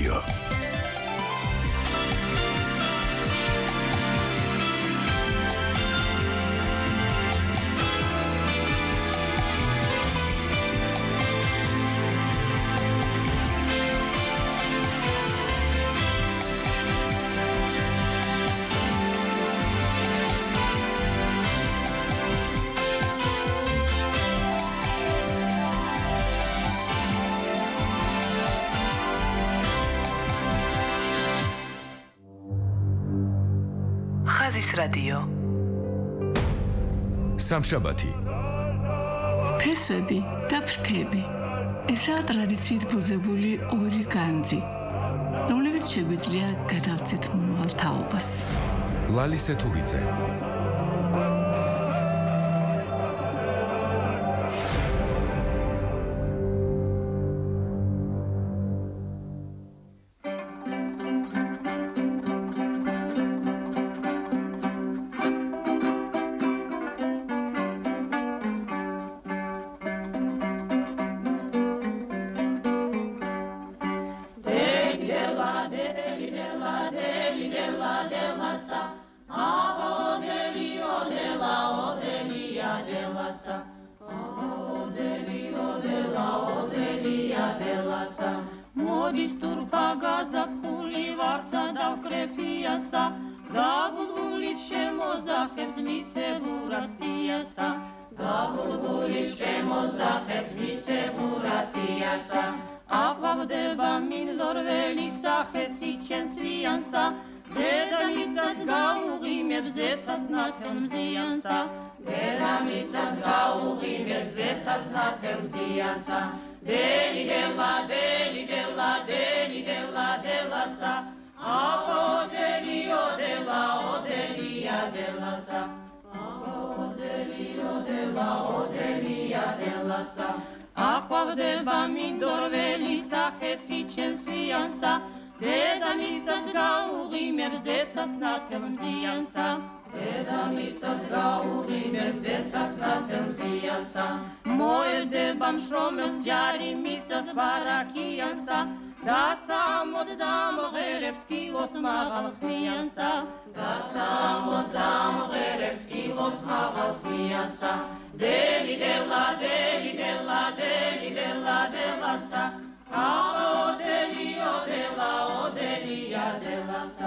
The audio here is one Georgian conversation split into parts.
რადიო. რადიო სამშაბათი ფესვები და ფრთები ესაა ტრადიციით ბუძებული ორი განძი რომლებიც შეგვიძლია გადავწეთ მომავალ თაობას ლალისე თურიძე აყვავდება მინდორველი სახეს იჩენს ვიანსა დედამიწას გაუღიმებს ზეცას ნათელმზიანსა დედამიწას გაუღიმებს ზეცას ნათელმზიანსა მოედება მშრომელს ჯარი მიწას ბარაკიანსა დასამოდ დამღერებს კილოს მაღალ ხმიანსა დასამოდ დამღერებს კილოს მაღალ ხმიანსა Deli della deli della deli della della sa Ava delio della odelia della sa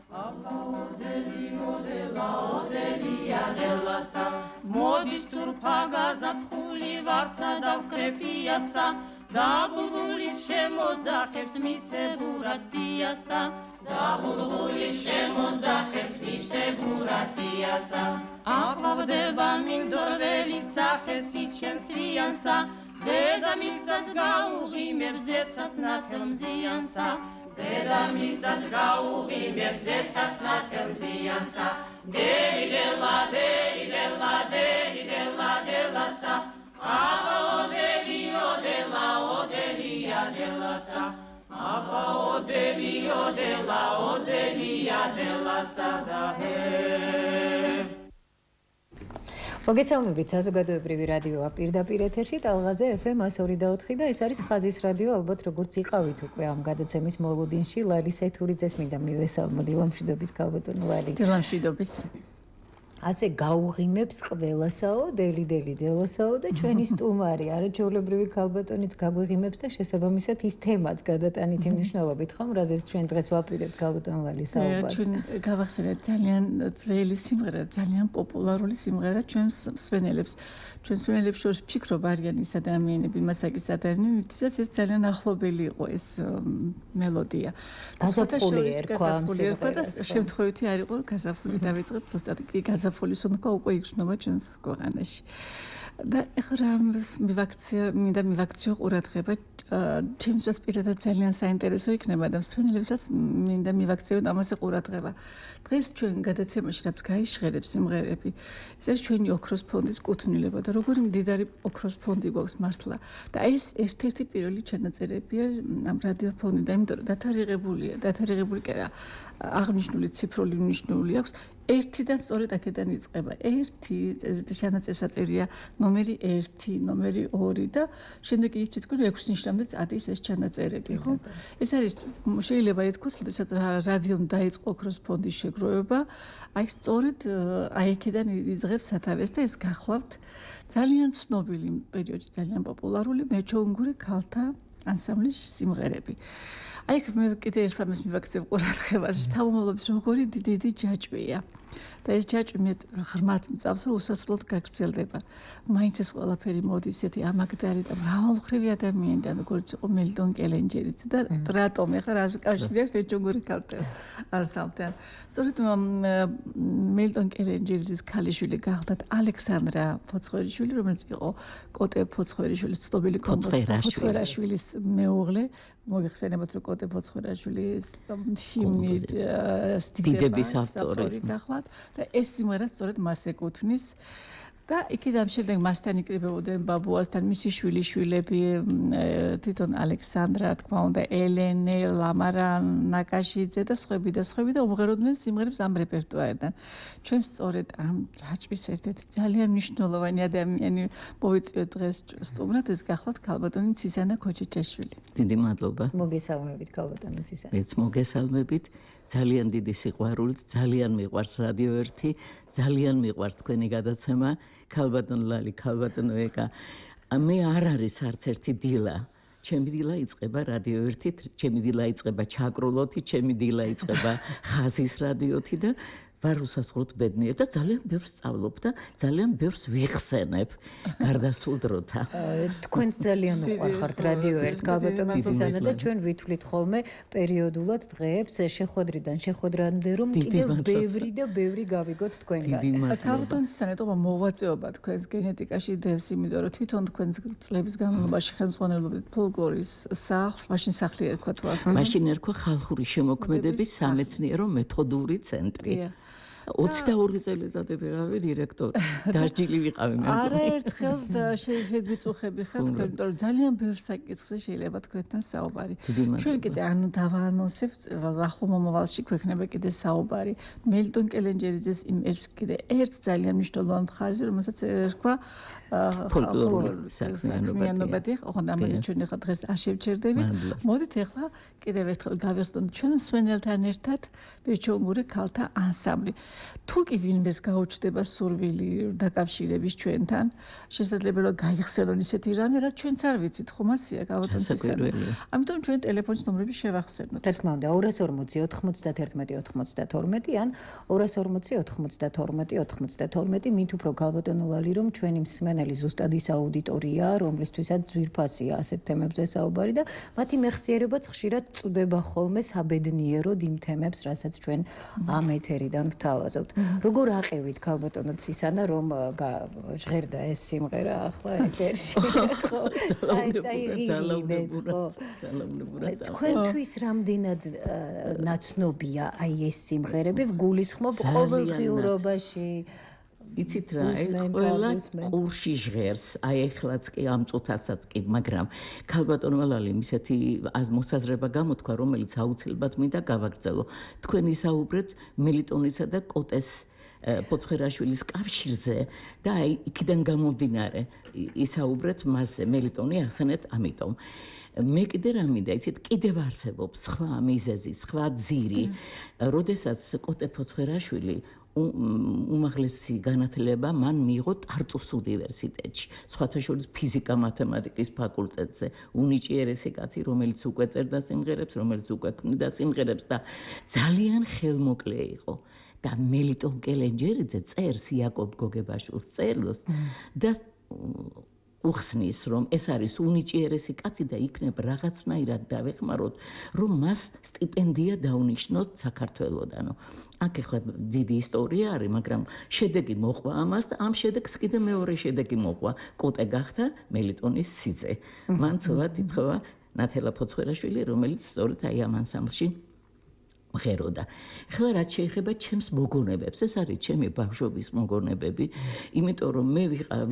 Ava delio della odelia della sa Modis turpaga zapkhuli vartsa davkrepia sa Da bulbulis shemozakhebs miseburat diasa Da bulbulis shemozakhebs miseburat diasa აყვავდება მინდორველი სახეს იჩენს ვიანსა დედამიწას გაუღიმებს ზეცას ნათელმზიანსა დედამიწას გაუღიმებს ზეცას ნათელმზიანსა დელი დელა დელი დელა დელი დელა დელასა აბა ოდელიო დელა ოდელია დელასა აბა ოდელიო დელა ოდელია დელასა დაჰე მოგესალმებით საზოგადოებრივი რადიოა პირდაპირ ეთერში ტალღაზე FM 102.4 და ეს არის ხაზის რადიო ალბათ როგორც იყავით უკვე ამ გადაცემის მოლოდინში ლარისე თურიძეს მინდა მივესალმო დილამშვიდობის ქალბატონო ლარი დილამშვიდობის ასე გაუღიმებს ყველასაო დელი დელი დელოსაო და ჩვენი სტუმარი არაჩვეულებრივი ქალბატონიც გაგვიღიმებს და შესაბამისად ის თემაც გადატანით იმ მნიშვნელობით ხომ რაზეც ჩვენ დღეს ვაპირებთ ქალბატონ ლალის საუბარს ჩვენ გავახსენებთ ძალიან ძველი სიმღერა ძალიან პოპულარული სიმღერა ჩვენს მსმენელებს შორის ფიქრობ არიან ის ადამიანები მასაკის ადამიანები ვისაც ეს ძალიან ახლობელი იყო ეს მელოდია გაზაფხული ერქვა და შემთხვევითი არ იყო გაზაფხული დავიწყეთ ზუსტად კი გაზაფხულის უნდა უკვე იგრძნობა ჩვენს ქვეყანაში და ეხლა მინდა მივაქციო ყურადღება ჩემთვის პირადად ძალიან საინტერესო იქნება და მსმენელებსაც მინდა მივაქციოთ ამაზე ყურადღება დღეს ჩვენ გადაცემაში რაც გაიჟღერებს სიმღერები ეს არის ჩვენი ოქროს ფონდის კუთვნილება და როგორი მდიდარი ოქროს ფონდი გვაქვს მართლა და ეს ერთ-ერთი პირველი ჩანაწერებია ამ რადიოფონიდან იმიტომ რომ დათარიღებული კი არა აღნიშნული ციფრული მნიშვნელობა აქვს ერთიდან სწორედ აქედან აქედან იწყება 1 ჩანაწერსაწერია ნომერი 1 ნომერი 2 და შემდეგ იცით თქვენ 6 ნიშნამდე წადის ეს ჩანაწერები ხო ეს არის შეიძლება ითქვას როდესაც რადიომ დაიწყო ოქროს ფონდის შეგროვება აი სწორედ აი აქედან იწყებს სათავეს და ეს გახლავთ ძალიან ცნობილი პერიოდში ძალიან პოპულარული მეჩოუნგური ქალთა ანსამბლის სიმღერები აი მე კიდე ერთამის მივაქცევ ყურადღებას თავმოყრობის როგორი დიდი ჯაჭვია და ეს ჯაჭვი მე ღრმად მწავს რომ უსასრულოდ გაგრძელდება მაინც ეს ყველაფერი მოდის ესეთი ამაგდარი და მრავალმხრივი ადამიანიდან როგორც იყო მელდონ კელენჯერიც და რატომ ეხლა რა კავშირი აქვს მეჩოუნგური ქალთა ანსამბლთან სწორედ მელდონ კელენჯერის ქალიშვილი გახლდათ ალექსანდრა ფოცხოვერიშვილი რომელიც იყო კოტე ფოცხოვერიშვილის ცნობილი ფოცხოვერაშვილის მეუღლე მოგეხსენებათ რომ კოტე ფოცხოვერაშვილის ჰიმნი სტიდების ავტორი გახლავთ და ეს სიმღერა სწორედ მას ეკუთვნის და იქიდან შემდეგ მასთან იკრიბებოდნენ ბაბუასთან მისი შვილიშვილები თვითონ ალექსანდრა თქმა უნდა ელენე ლამარა ნაკაშიძე და სხვები და უმღეროდნენ სიმღერებს ამ რეპერტუარიდან ჩვენ სწორედ ამ ჯაჭვის ერთ-ერთი ძალიან მნიშვნელოვანი ადამიანი მოვიწვიეთ დღეს სტუმრად ეს გახლავთ ქალბატონი ცისანა ქოჩიჩაშვილი დიდი მადლობა მოგესალმებით ქალბატონი ცისანა მეც მოგესალმებით ძალიან დიდი სიყვარულით ძალიან მიყვარს რადიო 1 ძალიან მიყვარს თქვენი გადაცემა ქალბატონ ლალი ქალბატონო ეკა მე არ არის არც ერთი დილა ჩემი დილა იწყება რადიო 1-ით ჩემი დილა იწყება ჩაკრულოთი ჩემი დილა იწყება ხაზის რადიოთი და ვარ უსასრულოდ ბედნიერი და ძალიან ბევრს სწავლობ და ძალიან ბევრს ვიხსენებ გარდასულ დროთა. თქვენც ძალიან უყვარხართ რადიო 1 ქალბატონო ცისანა და ჩვენ ვითვლით ხოლმე პერიოდულად დღეებს შეხვედრიდან შეხვედრამდე რომ კიდევ ბევრი და ბევრი გავიგოთ თქვენგან. ქალბატონო ცისანა თქო მოვაწეობა თქვენს გენეტიკაში დევს იმიტომ რომ თვითონ თქვენს წლების განმავლობაში ხელმძღვანელობთ ფოლკლორის სახლს, მაშინ სახლი ერქვა თვალს. მაშინ ერქვა ხალხური შემოქმედების სამეცნიერო მეთოდური ცენტრი. 22 წელიწადი ვიყავი დირექტორი. დასჯილი ვიყავი მე. არაერთხელ შეგვიწუხები ხართ თქვენ, იმიტომ რომ ძალიან ბევრ საკითხზე შეიძლება თქვენთან საუბარი. ჩვენ კიდე ანუ დავაანონსებთ, ახლო მომავალში გვექნება კიდე საუბარი. მელდონ კელენჯერიძეს იმ ერთ კიდე ერთ ძალიან მნიშვნელოვან მხარეზე, რომელსაც ერქვა ფოლკლორული საქმიანობა. ოღონდ ამაზე ჩვენ ახლა დღეს არ შევჩერდებით. მოდით ახლა კიდევ ერთხელ გავიხსნოთ ჩვენ მსმენელთან ერთად მეჩოუნგური ქალთა ანსამბლი. თუ კი ვინმეს გაუჩნდება სურვილი დაკავშირების ჩვენთან, შესაძლოა რომ გაიხსენონ ისეთი რამე, რაც ჩვენც არ ვიცით, ხომ ასია ქალბატონო ცისანა. ამიტომ ჩვენ ტელეფონის ნომრები შევახსენოთ. რა თქმა უნდა 240 91 92 ან 240 92 92 მით უფრო ქალბატონო ლალი რომ ჩვენი მსმენელი ზუსტად ის აუდიტორია, რომლისთვისაც ძვირფასია ასეთ თემებზე საუბარი და მათი მეხსიერებაც ხშირად წვდება ხოლმე საბედნიეროდ იმ თემებს, რასაც ჩვენ ამ ეთერიდან ვთავაზობთ. როგორ აყევით ქალბატონო ცისანა რომ ჟღერდა ეს სიმღერა ახლა ეთერში? ხო. თქვენთვის რამდენად ნაცნობია აი ეს სიმღერები ვგულისხმობ ყოველდღიურობაში? იცით რა, ყველა ყურში ჟღერს, აი ეხლაც კი ამ წუთასაც კი, მაგრამ ქალბატონო ლალი ისეთი მოსაზრება გამოთქვა, რომელიც აუცილებლად მინდა გავაგრძელო. თქვენ ისაუბრეთ მელიტონისა და კოტეს ფოცხოვერაშვილის კავშირზე და აი იქიდან გამომდინარე ისაუბრეთ მასზე, მელიტონი ახსენეთ ამიტომ. მე კიდე რა მინდა, იცით, კიდევ არსებობს სხვა მიზეზი, სხვა ძირი, როდესაც კოტე ფოცხოვერაშვილი უმაღლესი განათლება მან მიიღო ტარტუს უნივერსიტეტში, სხვათა შორის ფიზიკა-მათემატიკის ფაკულტეტზე. უნიჭიერესი კაცი, რომელიც უკვე წერდა სიმღერებს, რომელიც უკვე ქმნიდა სიმღერებს და ძალიან ხელმოკლე იყო. და მელიტონ კელენჯერიძე წერს იაკობ გოგებაშვილს წერილს და უხსნის, რომ ეს არის უნიჭიერესი კაცი და იქნებ რაღაცნაირად დავეხმაროთ, რომ მას სტიპენდია დაუნიშნოთ საქართველოდანო. აქ ახლა დიდი ისტორია არის, მაგრამ შედეგი მოყვა ამას და ამ შედეგს კიდე მეორე შედეგი მოყვა. კოტე გახდა მელიტონის სიძე. მან ცოლად ითხოვა ნათელა ფოცხოვერაშვილი, რომელიც სწორედ აი ამ ანსამბლში მღეროდა. ახლა რაც შეეხება ჩემს მოგონებებს, ეს არის ჩემი ბავშვობის მოგონებები, იმიტომ რომ მე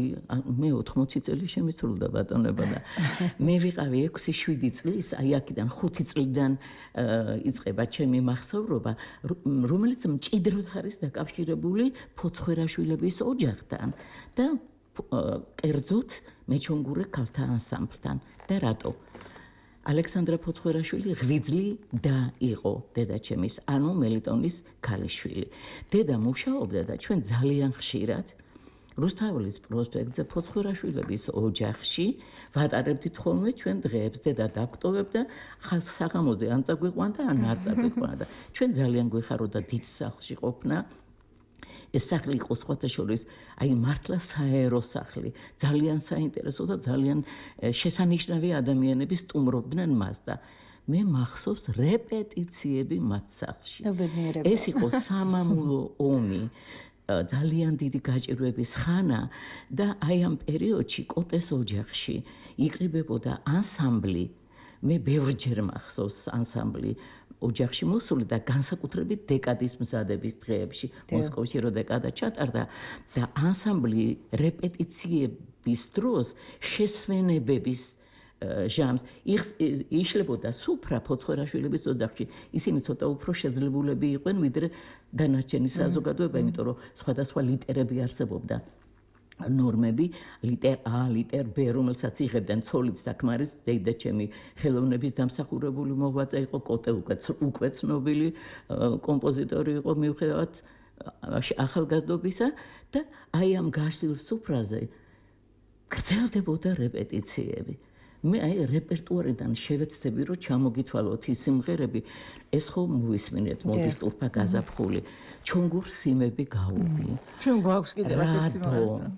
80 წელი შემისრულდა ბატონობა და მე ვიყავი 6-7 წლის, აი აქედან 5 წლიდან იწყება ჩემი მახსოვრობა, რომელიც მჭიდროდ არის დაკავშირებული ფოცხვერაშვილების ოჯახთან და კერძოდ მეჩონგურე ქალთა ანსამბლთან. და რატო? ალექსანდრა ფოცხვერაშვილი ღვიძლი და იყო დედაჩემის, ანუ მელიტონის ქალიშვილი. დედა მუშაობდა და ჩვენ ძალიან ხშირად რუსთაველის პროსპექტზე ფოცხვერაშვილების ოჯახში ვატარებდით ხოლმე ჩვენ დღეებს. დედა დაგვტოვებდა, ხას საღამოზე ან წაგვიყვანდა, ან არ წაგვიყვანდა და ჩვენ ძალიან გვეხაროდა დიდ სახლში ყოფნა. ეს სახლი იყო სხვათა შორის, აი მართლა საერო სახლი, ძალიან საინტერესო და ძალიან შესანიშნავი ადამიანები სტუმრობდნენ მას და მე მახსოვს რეპეტიციები მათ სახლში. ეს იყო სამამულო ომი, ძალიან დიდი გაჭირვების ხანა და აი ამ პერიოდში კოტეს ოჯახში იკრიბებოდა ანსამბლი. მე ბევრჯერ მახსოვს ანსამბლი ოჯახში მოსული და განსაკუთრებით დეკადის მზადების დღეებში მოსკოვში რო დეკადა ჩატარდა და ანსამბლი რეპეტიციების დროს შესვენებების ჟამს იშლებოდა სუფრა ფოცხვერაშვილების ოჯახში. ისინი ცოტა უფრო შეძლებულები იყვნენ ვიდრე დანარჩენი საზოგადოება, იმიტომ რომ სხვადასხვა ლიტერები არსებობდა. ნორმები, ლიტერ A, ლიტერ B, რომელსაც იღებდნენ ცოლიც და ქმარის დედაჩემი ხელოვნების დამსახურებული მოღვაწე იყო, კოტე უკვე ცნობილი კომპოზიტორი იყო მიუხედავად ახალგაზრდობისა და აი ამ გაშლილ სუფრაზე გრძელდებოდა რეპეტიციები. მე აი რეპერტუარიდან შევეცდები რომ ჩამოგითვალოთ ის სიმღერები, ეს ხო მოვისმინეთ მოდის ტურფა გაზაფხული, ჩონგურ სიმები გაუვი. ჩვენ გვაქვს კიდევ რაღაც სიმღერები.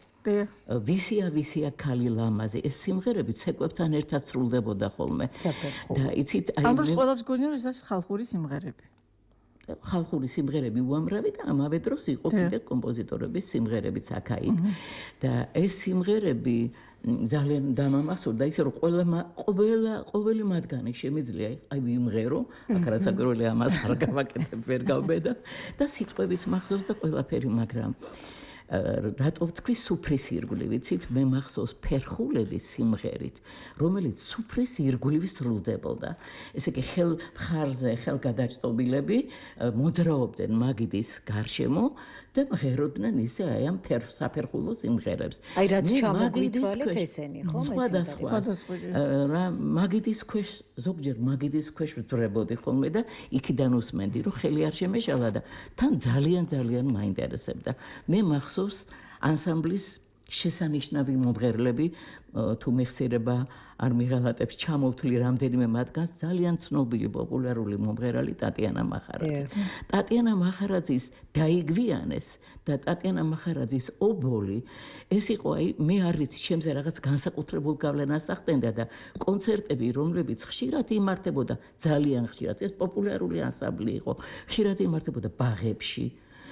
ვისია ქალი ლამაზი, ეს სიმღერები ცეკვებთან ერთად სრულდებოდა ხოლმე. და იცით, აი ამ დროს ყველას გონია რომ ეს არის ხალხური სიმღერები. ხალხური სიმღერები უამრავი და ამავე დროს იყო კიდე კომპოზიტორების სიმღერებიც აქ-იქ. და ეს სიმღერები ძალიან დამამახსოვრდა, ისე რომ ყოველი მათგანი შემიძლია აი ვიმღერო, აქ რაც პირველი ამას არ გავაკეთებ, ვერ გავბედა და სიტყვებიც მახსოვს და ყველაფერი, მაგრამ რატო ვთქვი სუფრის ირგვლივ, იცით, მე მახსოვს ფერხულების სიმღერით, რომელიც სუფრის ირგვლივ სრულდებოდა. ესე იგი ხარზე ხელგადაჭტობილები მოძრაობდნენ მაგიდის გარშემო და მღეროდნენ ისე აი ამ საფერხულო სიმღერებს. აი რაც ჩამოგვითვალეთ ესენი, ხო? სხვადასხვა. რა მაგიდის ქვეშ, ზოგჯერ მაგიდის ქვეშ ვძვრებოდი ხოლმე და იქიდან უსმენდი, რომ ხელი არ შემეშალა და თან ძალიან მაინტერესებდა. მე მახსოვს ანსამბლის შესანიშნავი მომღერლები, თუ მეხსიერება არ მიღალატებს ჩამოვთვლი რამდენიმე მათგანს, ძალიან ცნობილი პოპულარული მომღერალი ტატიანა მახარაძე. ტატიანა მახარაძის დაიგვიანეს და ტატიანა მახარაძის ობოლი, ეს იყო აი მე არ ვიცი, ჩემზე რაღაც განსაკუთრებულ გავლენას ახდენდა და კონცერტები, რომლებიც ხშირად იმართებოდა, ძალიან ხშირად, ეს პოპულარული ანსამბლი იყო, ხშირად იმართებოდა ბაღებში,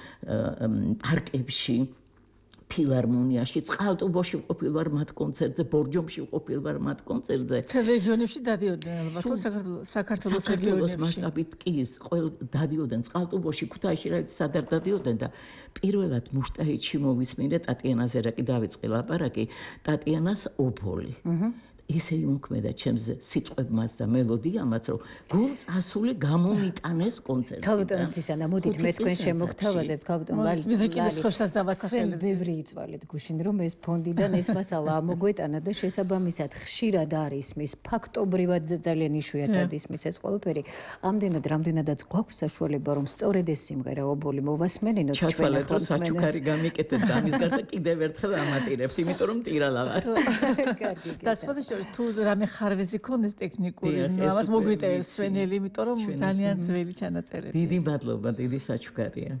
პარკებში, ფილარმონიაში, წყალტუბოში ვყოფილ ვარ მათ კონცერტზე, ბორჯომში ვყოფილ ვარ მათ კონცერტზე. რეგიონებში დადიოდნენ ალბათ, საქართველოს რეგიონებში. მასშტაბით კი, დადიოდნენ წყალტუბოში, ქუთაისში, რა ვიცი, სად არ დადიოდნენ და პირველად მუშტაიდში მოვისმინე ტატიანაზე რა კი დავიწყე ლაპარაკი, ტატიანას ობოლი. ისე იმოქმედა ჩემს სიტყვებმაც და მელოდიამაც, რომ გულწასული გამომიტანეს კონცერტი. ქალბატონი ცისანა, მოდით მე თქვენ შემოგთავაზებთ, ქალბატონ ლალი. მე კიდე სხვას დავასახელებ. ბევრი იწვალეთ გუშინ, რომ ეს ფონდიდან ეს მასალა ამოგვეტანა და შესაბამისად ხშირად არის მის ფაქტობრივად ძალიან იშვიათად ისმის ეს ყველაფერი. რამდენადაც გვაქვს საშუალება, რომ სწორედ ეს სიმღერა ობოლი მოვასმენინოთ ჩვენ ჩათვალეთ, რომ საჩუქარი გამიკეთებთ ამის გარდა კიდევ ერთხელ ამატირებთ, იმიტომ რომ ტირალა ვარ. და სხვადასხვა თუ რამე ხარვეზი ქონდეს ტექნიკური, ამას მოგვიტევს სვენელი, იმიტომ რომ ძალიან ძველი ჩანაწერები. დიდი მადლობა, დიდი საჩუქარია.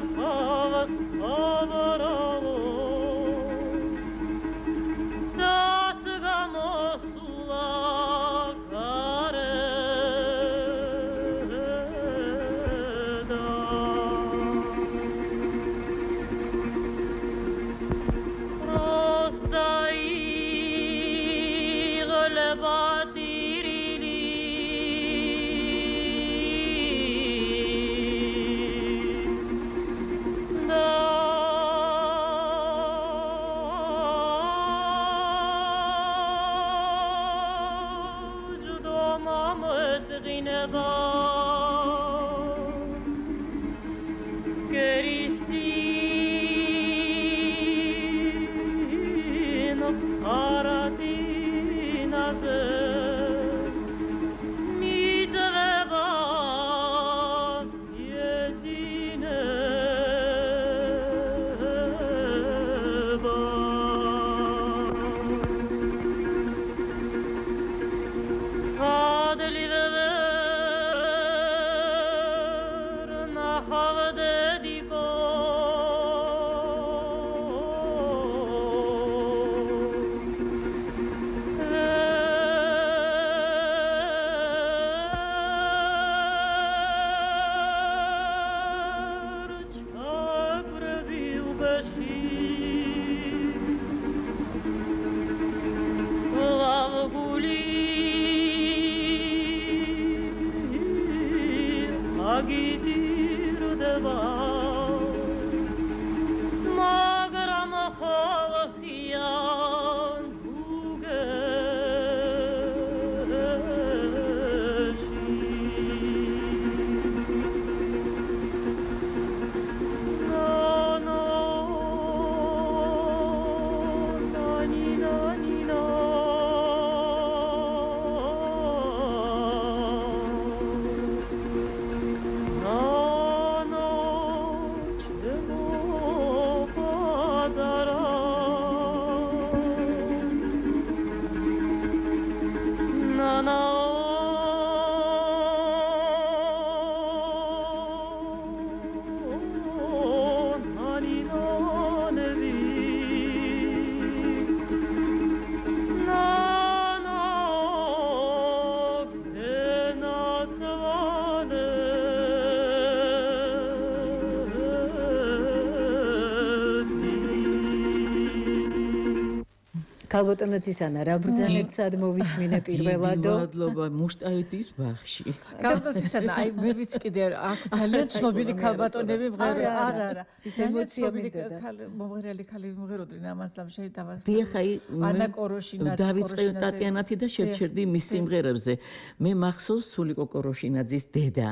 ქალბატონო ცისანა, რა ბრძანეთ სად მოვისმინე პირველადო? მადლობა, მუშტაედის ბაღში. ქალბატონო ცისანა, აი მე ვიცი კიდე აქ ძალიან ცნობილი ქალბატონები მღერე, არა. ის ემოცია მინდოდა. მომღერალი ქალი მომღეროდნენ ამას და შეიძლება დიახ, აი ანა კოროშინა, დავიწყე ტატიანათი და შევჩერდი მის სიმღერებზე. მე მახსოვს სულიკო კოროშინაძის დედა,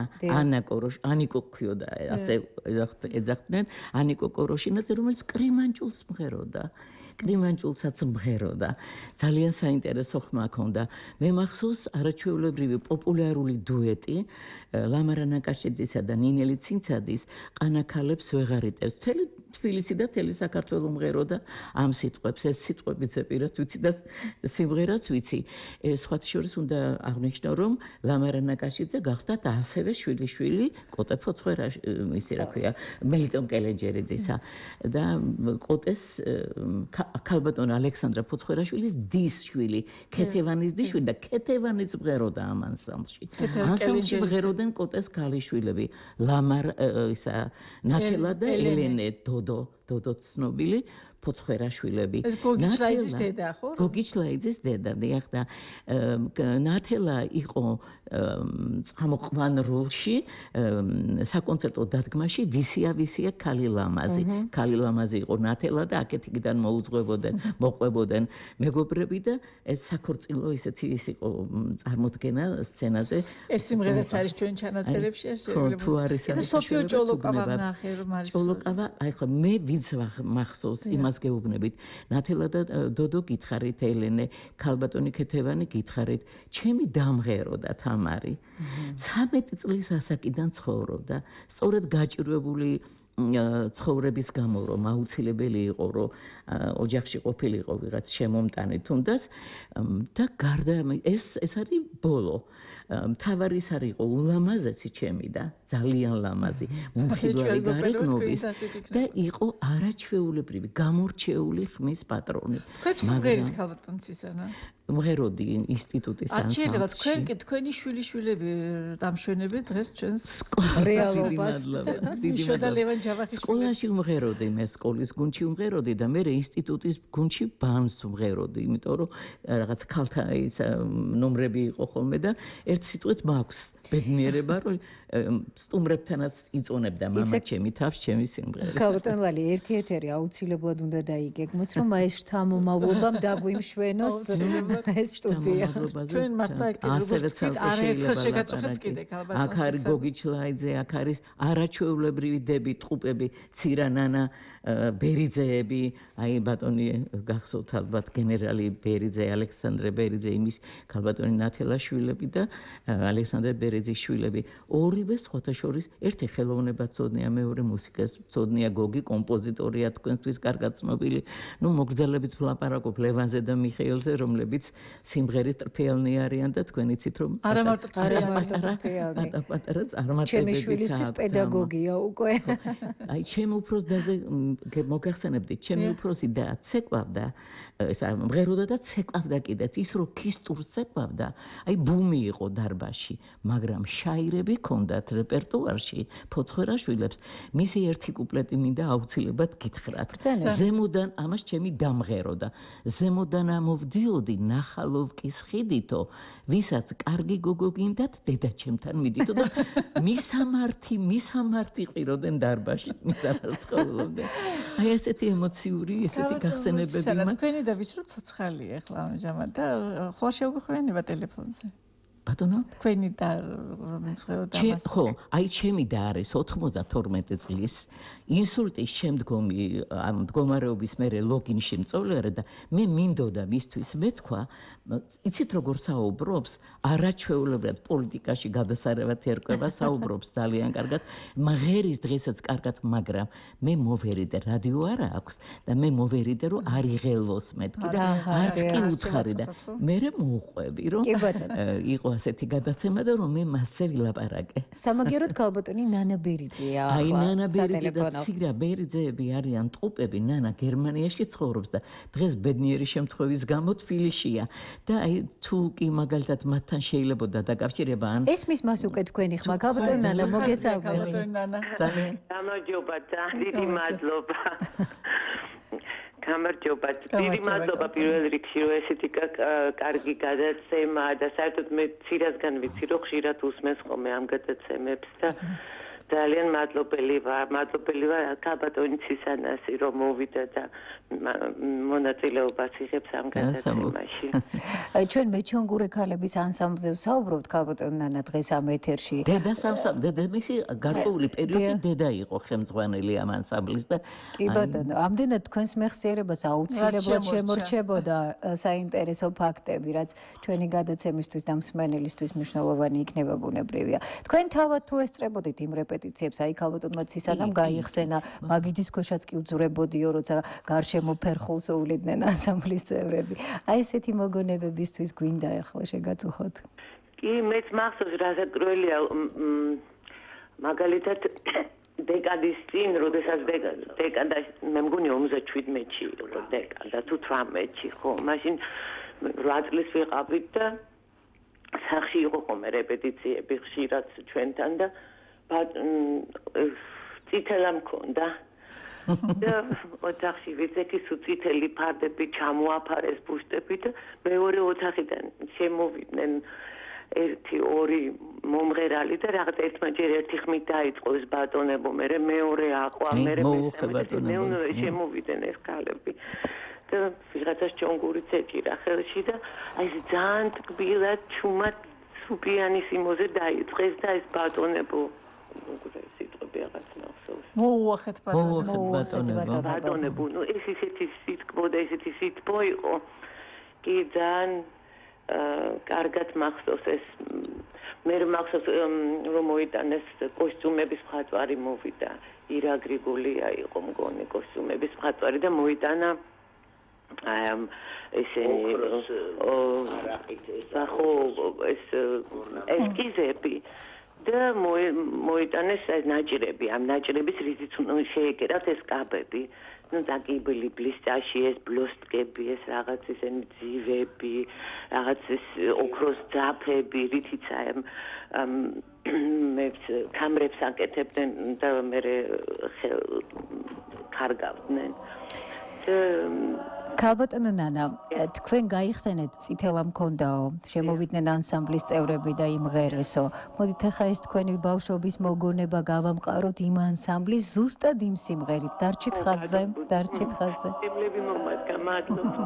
ანიკო ქვიოდა, ასე ეძახდნენ, ანიკო კოროშინაძე, რომელიც კრიმანჭულს მღეროდა. კრიმანჭულსაც მღეროდა. ძალიან საინტერესო ხმა ჰქონდა. მე მახსოვს არაჩვეულებრივი პოპულარული დუეტი ლამარა ნაკაშიძისა და ნინელი ცინცაძის ყანაქალებს ვეღარიტევს. მთელი თბილისი და მთელი საქართველო მღეროდა ამ სიტყვებს. ეს სიტყვებიც ეპირად ვიცი და სიმღერაც ვიცი. სხვათა შორის უნდა აღნიშნო, რომ ლამარა ნაკაშიძე გახდათ ასევე შვილიშვილი კოტე ფოცხვერა, ისი რა ქვია, მელიტონ კელენჯერიძისა და კოტეს ქალბატონ ალექსანდრა ფოცხვერაშვილის დის შვილი, ქეთევანის დის შვილი და ქეთევანის მღეროდა ამ ანსამბლში. ანსამბლში მღეროდნენ კოტეს ქალიშვილები, ნათელა და ელენე დოდო ცნობილი ფოცხვერაშვილები. ეს გოგიჩლაიძის დედა, ხო? გოგიჩლაიძის დედა, დიახ და ნათელა იყო წამოყვან როლში საკონცერტო დადგმაში ვისია ქალი ლამაზი. ქალი ლამაზი იყო ნათელა და აქეთიდან მოყვებოდნენ მეგობრები და ეს საქორწილო ისეთი ის იყო წარმოდგენა სცენაზე. ეს სიმღერაც არის ჩვენ ჩანაწერებში, შეიძლება. თუ არის და სოფიო ჭოლოკავა ნახე, რომ არის. ჭოლოკავა, აი ხო მე ვინც მახსოვს იმას გეუბნებით. ნათელა და დოდო გითხარით, ელენე, ქალბატონი ქეთევანი გითხარით, ჩემი დამღეროდა თამარი. 13 წლის ასაკიდან ცხოვრობდა. სწორედ გაჭირვებული ცხოვრების გამო, რომ აუცილებელი იყო, რომ ოჯახში ყოფილიყო ვიღაც შემომტანი თუნდაც და გარდა ეს არის ბოლო. მთავარი ის არ იყო ულამაზესი ჩემი და ძალიან ლამაზი მომხიბლავი გარეგნობის და იყო არაჩვეულებრივი გამორჩეული ხმის პატრონი. მაგრამ ქალბატონცისანა მღეროდი ინსტიტუტის ანსამბლში. არჩევა თქვენი შვილიშვილები დამშვენებენ დღეს ჩვენს რეალობას. შოდა ლევან ჯავახიშვილი. სკოლაში ვმღეროდი, მე სკოლის გუნდში ვმღეროდი და მე ინსტიტუტის გუნდში ბანს ვმღეროდი, იმიტომ რომ რაღაც ქალთა ის ნომრები იყო ხოლმე და ერთ სიტყვით მაქვს ბედნიერება, რომ სტუმრებთანაც იწონებდა მამა ჩემი თავს ჩემი სიმღერა. ქალბატონ ლალი, ერთი ეთერი აუცილებლად უნდა დაიგეგმოს, რომ მაესტრთა მომავლობამ დაგვიმშვენოს ეს სტუდია. ჩვენ მართლა არაერთხელ შეგაწუხებთ კიდე ქალბატონს. აქ არის გოგი ჩლაიძე, აქ არის არაჩვეულებრივი დები, ტყუპები, ცირანანა ბერიძეები, აი ბატონი გახსოვთ ალბათ გენერალი ბერიძე, ალექსანდრე ბერიძე, იმის ქალბატონი ნათელაშვილები და ალექსანდრე ბერიძის შვილები. ორივე სხვათა შორის ერთი ხელოვნება ცოდნია, მეორე მუსიკას ცოდნია, გოგი კომპოზიტორია, თქვენთვის კარგად ცნობილი. ნუ მოგრძალებით ვლაპარაკობ ლევანზე და მიხეილზე, რომლებიც სიმღერის ტრფეალნი არიან და თქვენ იცით რომ არა მარტო პატარა წარმატებები ჩემი შვილისთვის პედაგოგია უკვე. აი ჩემ უფროს დაზე მოგახსენებდით, ჩემი უფროსი და ცეკვავდა, ეს მღეროდა და ცეკვავდა კიდეც, ის რომ ქისტურს ცეკვავდა, აი ბუმი იყო დარბაზში, მაგრამ შაირები ჰქონდათ რეპერტუარში, ფოცხვერაშვილებს, მისი ერთი კუპლეტი მინდა აუცილებლად გითხრათ. ზემოდან ამას ჩემი დამღეროდა. ზემოდან ამოვდიოდი ნახალოვკის ხიდითო, ვისაც კარგი გოგო გინდათ, დედა ჩემთან მიდითო და მისამართი ყიროდნენ დარბაზში, მისამართს ყოლობდნენ. აი ესეთი ემოციური, ესეთი გახსენებები მაქვს. თქვენი და ვის რო ცოცხალია ახლა ამჟამად და ხო შეგვიხვენება ტელეფონზე. ბატონო, თქვენი და რომელიც ხედავთ ხო, აი ჩემი და არის 92 წლის ინსულტის შემდგომი ამ მდგომარეობის მერე ლოგინში მწოვლერე და მე მინდოდა მისთვის მეთქვა, იცით როგორ საუბრობს, არაჩვეულებრივად პოლიტიკაში გადასარევად ერკვევა, საუბრობს ძალიან კარგად, მღერის დღესაც კარგად, მაგრამ მე მოვერიდე, რადიო არა აქვს და მე მოვერიდე, რომ არ იღელოს მეთქი და არც კი უცხარი და მე მოუყვები, რომ იყო ასეთი გადაცემა და რომ მე მასზე ვილაპარაკე. სამაგიეროდ ქალბატონი ნანა ბერიძეა ახლა. აი ნანა ბერიძე და ცირა ბერიძეები არიან ტყუპები, ნანა გერმანიაში ცხოვრობს და დღეს ბედნიერი შემთხვევის გამო თბილისშია და აი თუ კი მაგალითად მათთან შეიძლებოდა დაკავშირება ან ესმის მას უკვე თქვენი ხმა ქალბატონი ნანა მოგესალმებით. ძალიან გამარჯობა და დიდი მადლობა. გამარჯობა. დიდი მადლობა პირველ რიგში რომ ესეთი კარგი გადაცემა და საერთოდ მე ცირასგან ვიცი რომ ხშირად უსმენს ხოლმე ამ გადაცემებს და ძალიან მადლობელი ვარ ქალბატონი ცისანასი რომ მოვიდა და მონაწილეობას იღებს ამ გადაცემაში. ჩვენ მეჩონგურე ქალების ანსამბლზე ვსაუბრობთ ქალბატონი ნანა დღეს ამ ეთერში. დედა მისი გარკვეული პერიოდი დედა იყო ხელმძღვანელი ამ ანსამბლის და კი ბატონო, ამდენად თქვენს მეხსიერებას აუცილებლად შემორჩებოდა საინტერესო ფაქტები, რაც ჩვენი გადაცემისთვის და მსმენელისთვის მნიშვნელოვანი იქნება ბუნებრივია. თქვენ თავად თუ ესწრებოდით იმ რეპეტიციებს, აი ქალბატონმა ცისანამ გაიხსენა, მაგიდის ქვეშაც კი უძურებოდიო, როცა გარშემო ფერხულს უვლიდნენ ანსამბლის წევრები. აი ესეთი მოგონებებისთვის გვინდა ახლა შეგაწუხოთ. კი, მეც მახსოვს რა საკროელია მაგალითად დეკადის წინ, როდესაც დეკადა მე მგონი 57-ში იყო დეკადა თუ 18-ში, ხო, მაშინ 8 წლის ვიყავით და სახში იყო ხოლმე რეპეტიციები ხშირად ჩვენთან და წითელა მქონდა და ოთახში ვიცექი სუწითელი ფარდები ჩამოაფარეს ბუშტებით და მეორე ოთახიდან შემოვიდნენ 1-2 მომღერალი და რაღაც ერთმანჯერ ერთი ხმით დაიწყო ეს ბატონებო, მე მეორე აყვა, მე შემოვიდნენ ეს ქალები და ვიღაცას ჩონგურიც ეჭირა ხელში და აი ეს ძალიან ტკბილად ჩუმად სუპიანის იმოზე დაიწყეს და ეს ბატონებო მოუახეთ ბატონებო, ნუ ეს ისეთი სიტყვა და ისეთი სიტყვა იყო. კი ძალიან კარგად მახსოვს ეს. მე მახსოვს რომ მოიტანეს კოსტიუმების მხატვარი მოვიდა. ირა გრიგოლია იყო მგონი კოსტიუმების მხატვარი და მოიტანა ესენი ესკიზები და მოიტანეს ნაჭრები, ამ ნაჭრების რითიც შეეკერათ ეს კაბები. Ну დაგიბილი ბლისტაში ეს ბლოსტკები, ეს რაღაც ესენი ძივები, რაღაც ეს ოქროს ძაფები, რითიც მე კამრებს აკეთებდნენ და მე ხარგავდნენ. ქალბატონო ნანა, თქვენ გაიხსენეთ წითელა მქონდაო, შემოვიდნენ ანსამბლის წევრები და იმღერესო. მოდით ახლა ეს თქვენი ბავშვობის მოგონება გავამყაროთ იმ ანსამბლის ზუსტად იმ სიმღერით. დარჩით ხაზზე. სიმღერები მომადგა, მადლობა.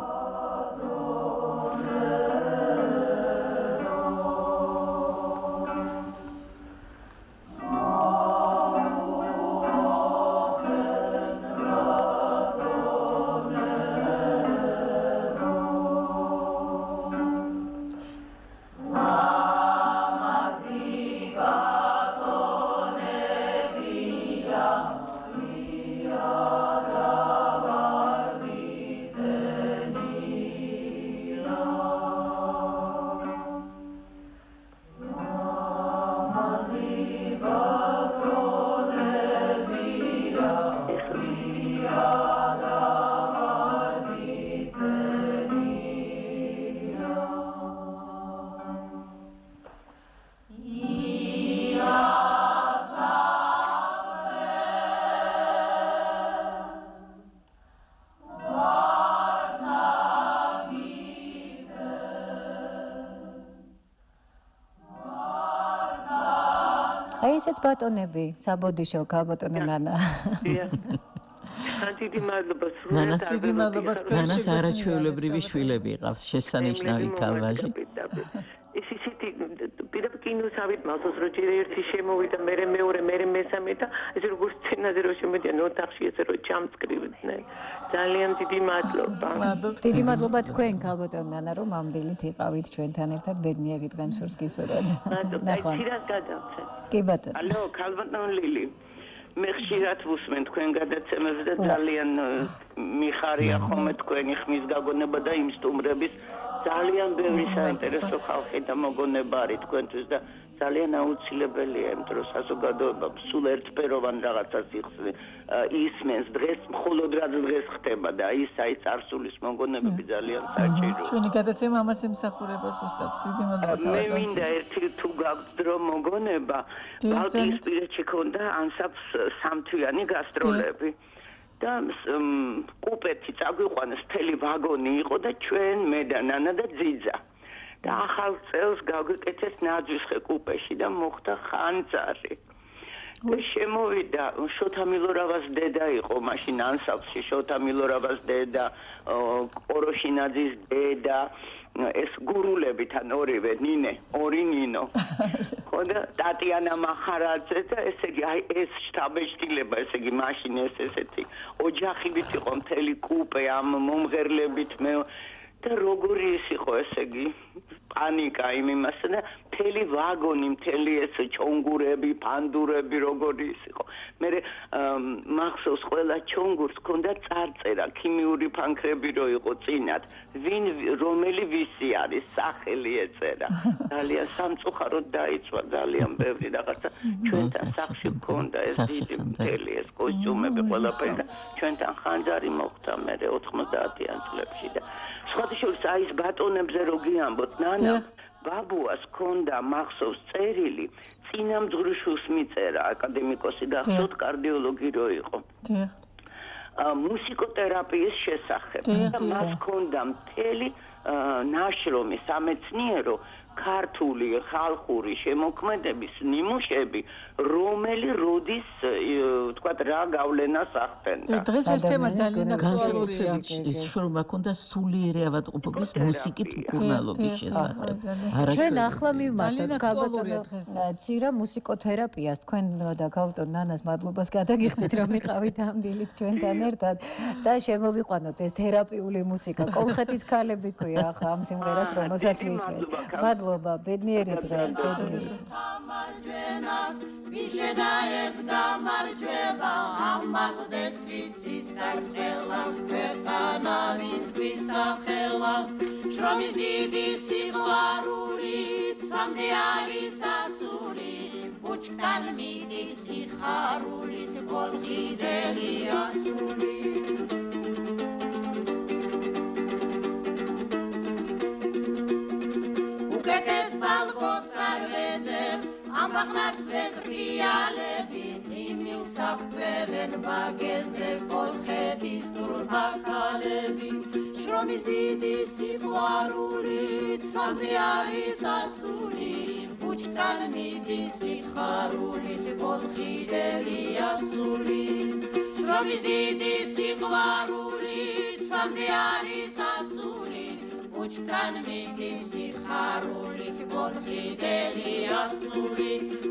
ესეც ბატონები, საბოდიშო ქალბატონო ნანა. დიდი მადლობა ნანას არაჩვეულებრივი შვილები ყავს, შესანიშნავი ქალვაჟი. ეს ისეთი პირდაპირ კინოსავით მალსოს რო ჯერ ერთი შემოვიდა, მერე მეორე, მერე მესამე და ეს როგორც სცენაზე რო შემოდიან ოთახში ესე რო ჩამწკრივდნენ. ძალიან დიდი მადლობა. დიდი მადლობა თქვენ ქალბატონო ნანა, რომ ამ დილით იყავით ჩვენთან ერთად ბედნიერი დღემ სურს გისურვოთ. მადლობა. ხშირად გადავცეთ. კი ბატონო. ალო, ქალბატონო ლილი. მე ხშირად ვუსმენ თქვენ გადაცემებს და ძალიან მიხარია ხოლმე თქვენი ხმის გაგონება და იმ სტუმრების ძალიან ბევრი საინტერესო ხალხი და მოგონება არის თქვენთვის და ძალიან აუცილებელია იმ დროს საზოგადოება სულ ერთფეროვან რაღაცას ისმენს დღეს მხოლოდ რაც დღეს ხდება და ის აი წარსულის მოგონებები ძალიან საჭიროა. ჩვენი გადაცემა ამას ემსახურება ზუსტად. დიდი მადლობა. მე მინდა ერთი თუ გაქვთ დრო მოგონება, ბალტიისპირეთში ქონდა ანსამბლს სამთვიანი გასტროლები. და კუპეთი წაგვიყვანეს მთელი ვაგონი იყო და ჩვენ მე და ნანა და ძიძა და ახალ წელს გავგეკეთეს ნაძვისხე კუპეში და მოხდა ხანძარი და შემოვიდა შოთა მილორავას დედა იყო მაშინ ანსამბლში შოთა მილორავას დედა კოროშინაძის დედა ეს გურულები თან ორივე ორი ნინო ხოდა ტატიანა მახარაძე და ესე იგი აი ეს შტაბეშტილება ესე იგი მაშინ ესეთი ოჯახივით იყო მთელი კუპე ამ მომღერლებით მე და როგორი ის იყო ესე იგი პანიკა იმ იმასა და მთელი ვაგონი მთელი ეს ჩონგურები ფანდურები როგორი ის იყო მე მახსოვს ყველა ჩონგურს ჰქონდა წარწერა ქიმიური ფანქრები რო იყო წინათ ვინ რომელი ვისი არის სახელი ეწერა ძალიან სამწუხაროდ დაიწვა ძალიან ბევრი რაღაცა ჩვენთან სახში ჰქონდა ეს დიდი მთელი ეს კოსტიუმები ყველაფერი და ჩვენთან ხანძარი მოხდა მე 90-იან წლებში და სხვადასხვა აი ეს ბატონებზე რო გიამბოთ ნანა ბაბუას ჰქონდა მახსოვს წერილი წინამძღვრიშვილს მიწერა აკადემიკოსი გახსოვთ კარდიოლოგი რო იყო მუსიკოთერაპიის შესახებ და მას ჰქონდა მთელი ნაშრომი სამეცნიერო ქართული ხალხური შემოქმედების ნიმუშები რომელი როდის თქვა რა გავლენას ახდენდა დღეს ეს თემა ძალიან აქტუალურია ის შრომა ქონდა სულიერი ავადმყოფობის მუსიკით მკურნალობის შესახებ ჩვენ ახლა მივმართოთ ქალბატონო ცირა მუსიკოთერაპიას თქვენ და ქალბატონ ნანას მადლობას გადაგიხდით რომ იყავით ამ დილით ჩვენთან ერთად და შემოვიყვანოთ ეს თერაპიული მუსიკა კოლხეთის ქალები ქვია გასაკვირია ხა ამ სიმღერას რომელსაც ვისმენთ. მადლობა, ბედნიერი დღე, ბედნიერი. გამარჯვენას ვიშედაეს გამარჯვება ამაღლდეს ვიცი სარდელა ქვეყანა ვინც გვისახელა შრომის დიდი სიყვარული სამდე არის ასული ბუჩქთან მიდის სიხარულით გოლხიდელი ასული უკეთეს ძალგოც არ ვეძებ ამბაღნარს ვეტრიალები იმილს აქვევენ ვაგეზე კოლხეთის ტურბაქალები შრომის დიდი სიყვარულით სამდე არის ასული ბუჩქთან მიდის სიხარულით კოლხიდელი ასული შრომის დიდი სიყვარულით სამდე არის ასული ბუჩქთან მიდის სიხარულით კოლხიდელი ასული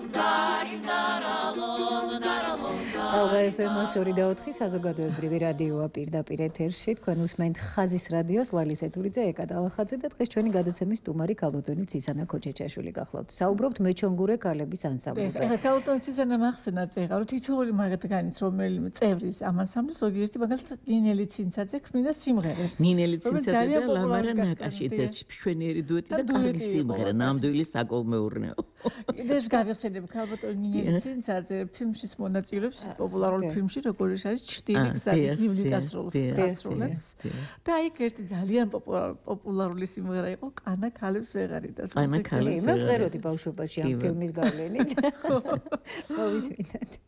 FM 2 საზოგადოებრივი რადიოა პირდაპირ ეთერში თქვენ უსმენთ ხაზის რადიოს ლალისე თურიძე ეკა დალახაძე და დღეს ჩვენი გადაცემის სტუმარი ქალბატონი ცისანა ქოჩეჩაშვილი გახლავთ. საუბრობთ მეჩონგურე ქალების ანსამბლზე. ეხლა ქალბატონი ცისანა მახსენა წერა რომ თითოეული მაგათგანის რომელიმე წევრის ამ ანსამბლს ზოგიერთი მაგალითად ნინელი ცინცაძე ქმნიდა სიმღერებს. ნინელი ცინცაძე და ლამარა ნაკაშიძეც მშვენიერი დუეტი და კარგი სიმღერა ნამდვილი საკოლმეურნეო. ეს გავიხსენებ ქალბატონი ნინელი ცინცაძე ფილმშიც მონაწილეობს პოპულარულ ფილმში როგორიც არის ჩრდილი გზაზე ივლიტას როლს ასრულებს და იქ ერთი ძალიან პოპულარული სიმღერა იყო ყანა ქალებს ვეღარიდა ყანა ქალებს მე ვღეროდი ბავშვობაში ამ ფილმის გავლენით მოვისმინეთ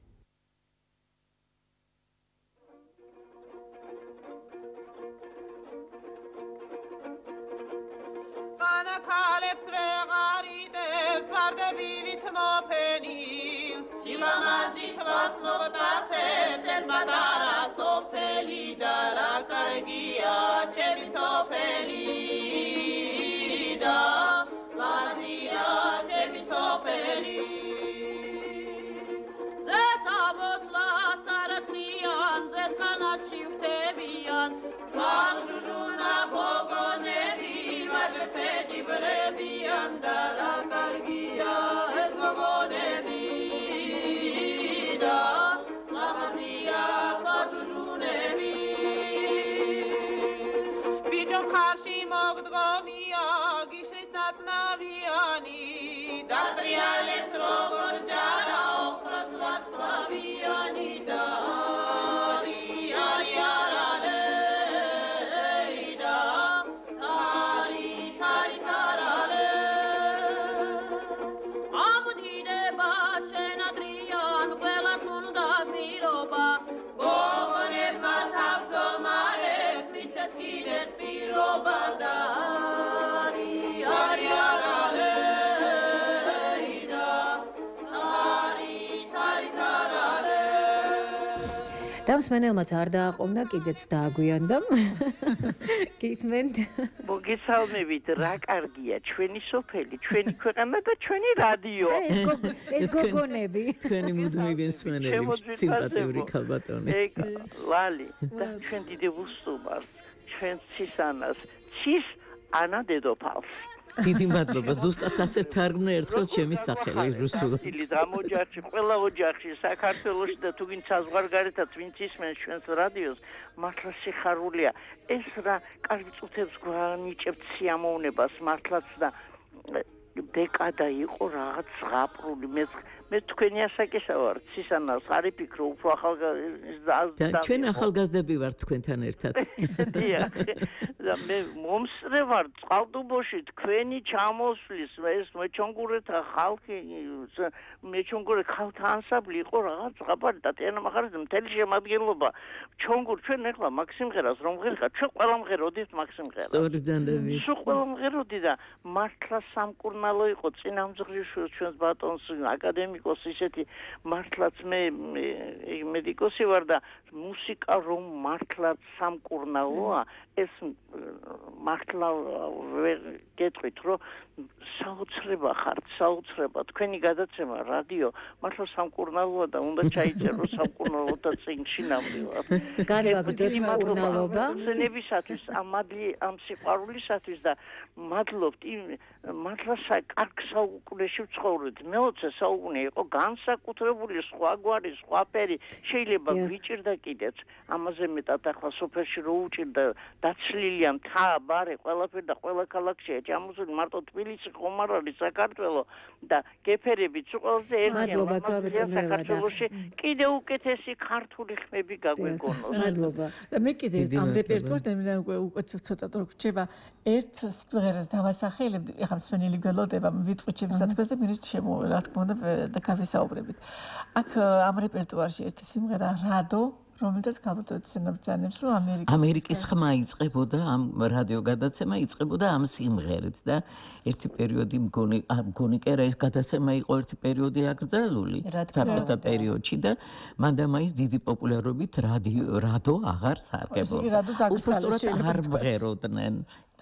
ყანა ქალებს ვეღარიდებს ვარდები ვით მოფენილს სილამაზით მას მოგტაცებს ეს პატარა სოფელი და რა კარგია ჩემი სოფელი და ლაზია ჩემი სოფელი ზესაბოსლას არაცნიან ზესხანაში ვთებიან მან ჟუჟუნა გოგონები მაჯეთე ჯიბრებიან და რა კარგია ეს გოგონები ხარში მოგდგომია გიშრის ნაწნავიანი დატრიალებს როგორ ჯარა ოქროს ვარსკვლავიანი და დამსმენელმაც არ დააყოვნა კიდეც დააგვიანდა გისმენთ მოგესალმებით რა კარგია ჩვენი სოფელი ჩვენი ქვეყანა და ჩვენი რადიო ეს გოგონები თქვენი მუდმივი მსმენელი სიმპათიური ქალბატონი ლალი და ჩვენ დიდებულ სტუმარს ჩვენ ცისანას cis ანა დედოფალს დიდი მადლობა ზუსტად ასე თარგმნა ერთხელ ჩემი სახელი რუსულად. გამოჯახში ყველა ოჯახში საქართველოში და თუ ვინც საზღვარგარეთაც ვინც ისმენს ჩვენს რადიოს მართლა სიხარულია ეს რა კარგი წუთებს გვანიჭებთ სიამოვნებას მართლაც და დეკადა იყო რაღაც ზღაპრული მე თქვენი ასაკისა ვარ ცისანას არ იფიქრო უფრო ახალგაზრდა ჩვენ ახალგაზრდები ვართ თქვენთან ერთად და მე მომსწრე ვარ წყალტუბოში თქვენი ჩამოსვლის ეს მეჩონგურეთა ხალხი მეჩონგურე ხალხთა ანსამბლი იყო რაღაც ზღაპარი და თანამახარზე მთელი შემადგენლობა ჩონგურ ჩვენ ახლა მაქსიმღერას რომ ღერხა ჩვენ ყველა მღეროდით მაქსიმღერას სწორდანები სულ ყველა მღეროდი და მართლა სამკურნალო მართლა იყო წინამძღვრიშვილს ჩვენს ბატონს აკადემიკოს ისეთი მართლაც მე მედიკოსი ვარ და მუსიკა რომ მართლაც სამკურნალოა ეს მართლა გეტყვით რომ საოცრება ხართ საოცრება თქვენი გადაცემა რადიო მართლა სამკურნალოა და უნდა ჩაიწერო სამკურნალოთა წინში ნამდვილად განვაგრძოთ მკურნალობა ნებისათვის ამ სიყვარულისათვის და მადლობთ მართლა კარგ საუკუნეში ვცხოვრობთ მე-20 საუკუნე იყო განსაკუთრებული სხვაგვარი სხვაფერი შეიძლება ვიჭირდა კიდეც ამაზე მეტად ახლა სოფელში რო უჭირდა დაცლილია მთა ბარე ყველაფერი და ყველა ქალაქშია ჩამოსული მარტო თბილისი ხომ არ არის საქართველო და გეფერებიც ყველაზე ერთია საქართველოში კიდე უკეთესი ქართული ხმები გაგვეგონოს მადლობა და მე კიდე ამ რეპერტუართან მე უკვე ცოტა თორ გრჩება ერთ სიმღერას დავასახელებდი ეხლა მსმენელი გველოდება ვიტყვი ჩემს საქმეს და მინდა შემო რა თქმა უნდა და გავესაუბრებით აქ ამ რეპერტუარში ერთი სიმღერა რადო რომელთაც გავუწოდებს რომ ამერიკის ხმა იწყებოდა ამ რადიო გადაცემა იწყებოდა ამ სიმღერით და ერთი პერიოდი მგონი კი რა ეს გადაცემა იყო ერთი პერიოდი აკრძალული საბჭოთა პერიოდში და მანდამაის დიდი პოპულარობით რადო აღარ სარგებლობდა უბრალოდ არ მღეროდნენ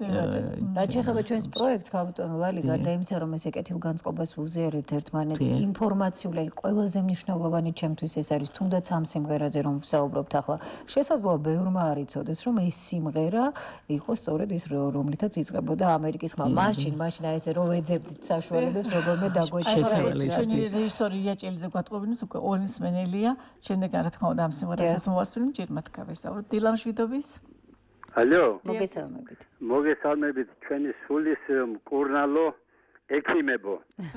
რაც შეეხება ჩვენს პროექტს გავუტონო ლალი გარდა იმისა რომ ეს კეთილგანწყობას უზიარებთ ერთმანეთს ინფორმაციულად ყველაზე მნიშვნელოვანი ჩემთვის ეს არის თუნდაც ამ სიმღერაზე რომ ვსაუბრობთ ახლა შესაძლოა ბევრმა არ იცოდეს რომ ეს სიმღერა იყო სწორედ ის რომლითაც იწყებოდა ამერიკის ხმა მაშინ აი ესე რომ ეძებდით საშუალებებს რომელმე დაგვეჩესავალი ჩვენი რეჟისორი იაჭელიძე გვატყობინოს უკვე ორი მსმენელია შემდეგ რა თქმა უნდა ამ სიმღერასაც მოვასწრებთ ჯერმათ გავესაუბროთ დილამშვიდობის Алло. მოგესალმებით ჩვენი სულის მკურნალო ექიმებო.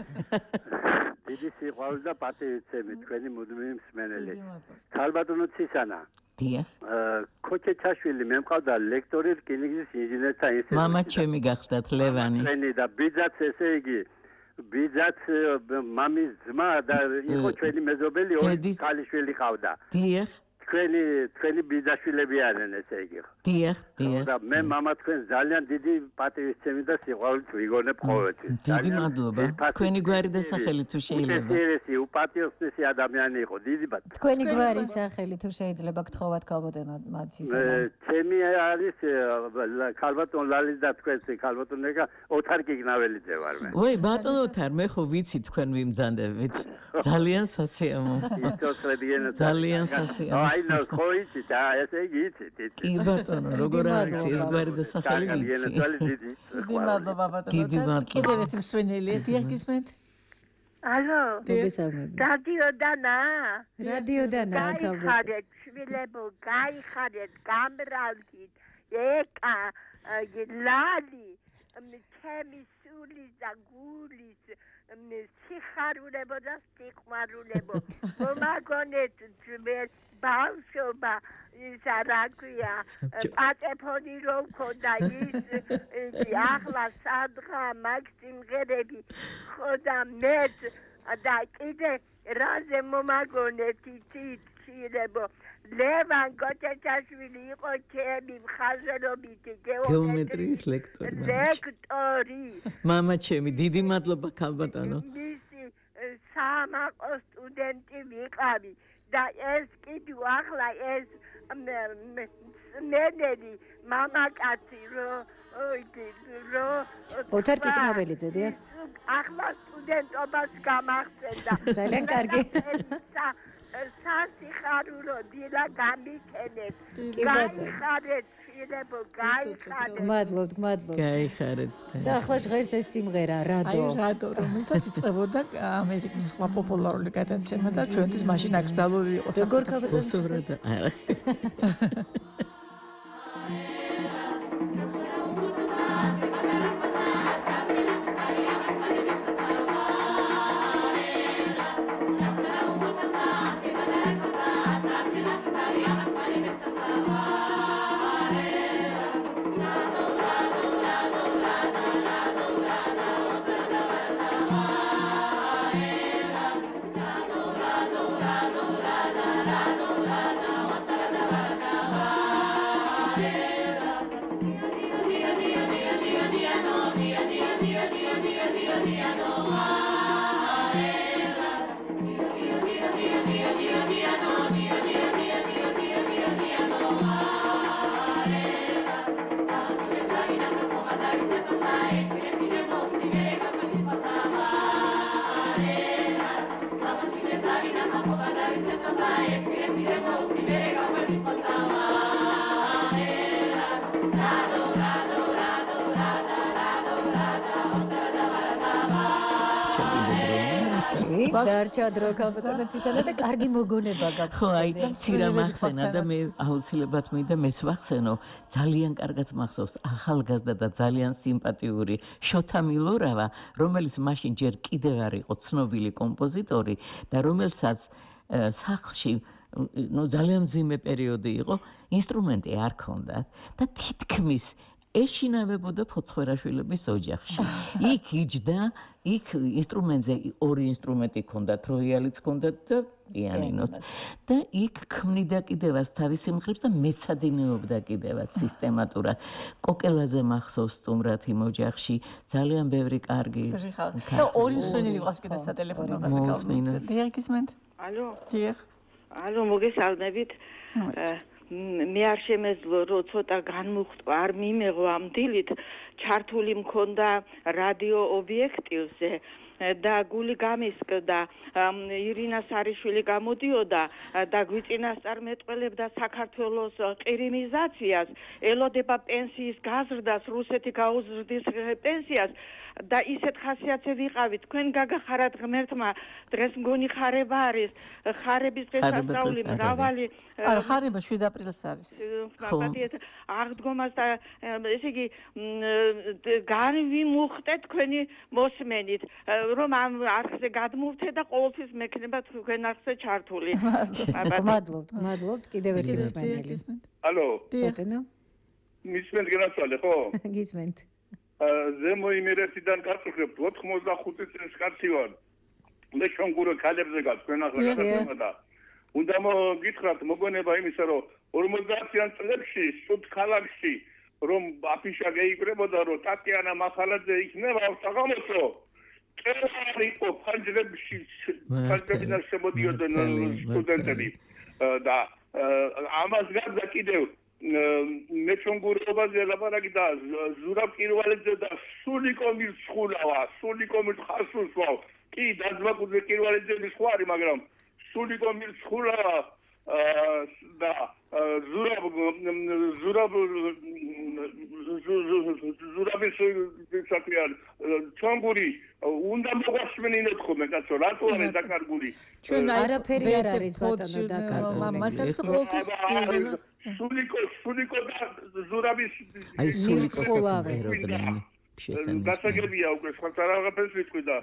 დიდი სიყვარული და პატივისცემი თქვენი მუდმივი მსმენელი. ქალბატონო ცისანა. დიახ. ქოჩეჩაშვილი მე მყავდა ლექტორი რკინიგზის ინჟინერთა ინსტიტუტში. მამა ჩემი გახდათ ლევანი. ჩვენი და ბიძაც ესე იგი ბიძაც მამის ძმა და იყო ჩვენი მეზობელი ორი ქალიშვილი ყავდა. დიახ. თქვენი ბიძაშვილები არიან ესე იგი. დიახ. და მე მამა თქვენ ძალიან დიდი პატივისცემი და სიყვარულით ვიგონებ ყოველთვის. დიდი მადლობა. თქვენი გვარი და სახელი თუ შეიძლება. ეს უპატიოსნესი ადამიანი იყო. დიდი მადლობა. თქვენი გვარი სახელი თუ შეიძლება გთხოვათ ქალბატონო მაცისანა. ჩემი არის ქალბატონ ლალის და თქვენს ქალბატონეკა ოთარ კიგნაველიძე ვარ მე. ой ბატონო ოთარ მე ხო ვიცი თქვენ ვიმძანდებით. ძალიან სასიამო. ძალიან სასიამო. აი ნუ ხო იცით ესე იგი იცით. კი ბატონო როგორ არის ეს გვარი და სახელი ვიცი. დიდი მადლობა ბატონო. დიდი მადლობა. კიდევ ერთი მსმენელია დიახ გისმენთ. ალო. მოგესალმებით. რადიო დანა ქალბატონო. გაიხარეთ შვილებო გაიხარეთ გამრავლდით ეკა ლალი ჩემი სულის და გულის სიხარულებო და სიყვარულებო მომაგონეთ ძმეს ბავშვობა ისა რა ქვია პატეფონი რომ მქონდა ის ახლა სადღა მაგ სიმღერები ხოდა მეც და კიდე რაზე მომაგონეთ იცით ჩილებო ლევან გოჩეჩაშვილი იყო ჩემი მხარდაჭერით გეომეტრიის ლექტორი მამა ჩემი დიდი მადლობა ქალბატონო მისი სამაყო სტუდენტი ვიყავი და ეს კიდევ ახლა ეს მენელი მამაკაცი ოთარ კიკნაველიძე დიახ ახლა სტუდენტობას გამახსენდა ძალიან კარგი სასიხარულო დილა გამიქენეთ გაიხარეთ შვილებო გაიხარეთ გმადლობთ გაიხარეთ და ახლა ჟღერს ეს სიმღერა რადო აი რადო რომელთაც იწყებოდა ამერიკის სხვა პოპულარული გადაცემა და ჩვენთვის მაშინ აკრძალული იყო როგორ ქალბატონო დარჩა დრო ქალბატონოც ისადა და კარგი მოგონება გაქვს. ხო, აი, ცირა მახსენა და მე აუცილებლად მინდა მეც ვახსენო, ძალიან კარგად მახსოვს ახალგაზრდა და ძალიან სიმპათიური შოთა მილორავა, რომელიც მაშინ ჯერ კიდევ არ იყო ცნობილი კომპოზიტორი და რომელსაც სახლში ძალიან მძიმე პერიოდი იყო, ინსტრუმენტი არ ჰქონდათ და თითქმის ეშინავებოდა ფოცხვერაშვილების ოჯახში. იქ იჯდა, იქ ინსტრუმენტზე ორი ინსტრუმენტი ჰქონდათ, როიალიც ჰქონდათ და პიანინოც. და იქ ქმნიდა კიდევაც თავის სიმღერებს და მეცადინეობდა კიდევაც სისტემატურად. კოკელაძე მახსოვს სტუმრად იმ ოჯახში, ძალიან ბევრი კარგი. და ორი მსმენელი ყავს კიდე სატელეფონო გასაკალბურზე. დიახ, გისმენთ? ალო. დიახ. ალო, მოგესალმებით. მე არ შემეძლო რომ ცოტა განმუხტვა არ მიმეღო ამ დილით ჩართული მქონდა რადიო ობიექტივზე და გული გამისკდა ირინა სარიშვილი გამოდიოდა და გვიწინასწარმეტყველებდა საქართველოს ყირიმიზაციას ელოდება პენსიის გაზრდას რუსეთი გაუზრდის პენსიას და ისეთ ხასიათზე ვიყავით თქვენ გაგახარათ ღმერთმა დღეს მგონი ხარება არის ხარების დღესასწაული მრავალი ხარება 7 აპრილს არის აღდგომას და ესე იგი განვიმუხტეთ თქვენი მოსმენით რომ ამ არხზე გადმოვთე და ყოველთვის მექნება თქვენ არხზე ჩართული მადლობთ კიდევ ერთი მსმენელი ალო ბატონო მისმენთ გასწავლე ხო გისმენთ ზემო იმერეთიდან გასწრებთ 85 წელს კაცი ვარ მე შონგურო ქალებზე თქვენ ახლა გადაგმოდა უნდა მოგითხრათ მოგონება იმისა რომ 50-იან წლებში სუთ ქალაქში რომ აფიშა გაიგრებოდა რომ ტატიანა მახალაძე იქნება საღამოსო წერალი იყო ფანჯრებში ფანჯრებიდან შემოდიოდნენ სტუდენტები და ამას გარდა კიდევ მე ჩონგურობაზე ლაპარაკი და ზურაბ კირვალიძე და სულიკო მირცხულავა სულიკო მირცხასულსვა კი დაძმაკუძე კირვალიძე სხვა არის მაგრამ სულიკო მირცხულავა და ზურაბის საქმეა ჩონგური უნდა მოგვასმენინოთ ხოლმე კაცო რატო არის დაკარგული ჩვენ არაფერი არ არის ბატონო დაკარგული მასაც ყოველთვის სულიკო და ზურაბის აი სულიკო ეროდნენ შესაძლოა დასაგებია უკვე სხვა რაღაცას ვიტყვი და